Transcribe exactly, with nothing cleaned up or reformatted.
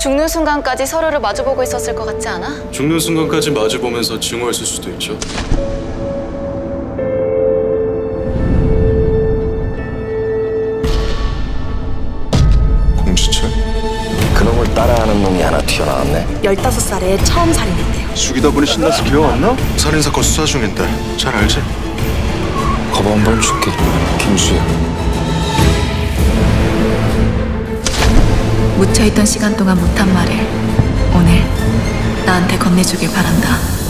죽는 순간까지 서로를 마주보고 있었을 것 같지 않아? 죽는 순간까지 마주보면서 증오했을 수도 있죠. 공주철? 그놈을 따라하는 놈이 하나 튀어나왔네. 열다섯 살에 처음 살인했대요. 죽이다 보니 신나서 기억 안 나? 살인사건 수사 중인데 잘 알지? 거봐 한 번 줄게. 김수야. 묻혀있던 시간 동안 못한 말을 오늘 나한테 건네주길 바란다.